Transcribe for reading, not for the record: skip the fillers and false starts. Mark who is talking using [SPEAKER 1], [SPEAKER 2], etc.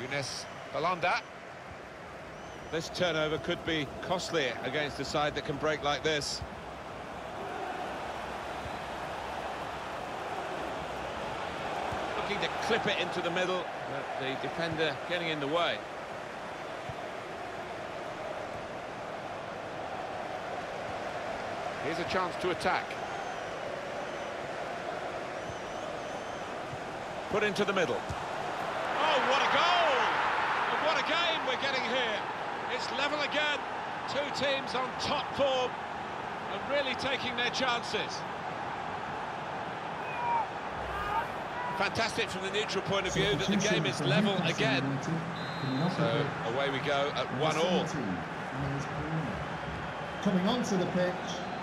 [SPEAKER 1] Younes Belanda. This turnover could be costly against a side that can break like this. Looking to clip it into the middle, but the defender getting in the way. Here's a chance to attack. Put into the middle. Oh, what a goal! And what a game we're getting here. It's level again. Two teams on top form and really taking their chances. Fantastic from the neutral point of view that the game is level again. So away we go at 1-1.
[SPEAKER 2] Coming onto the pitch.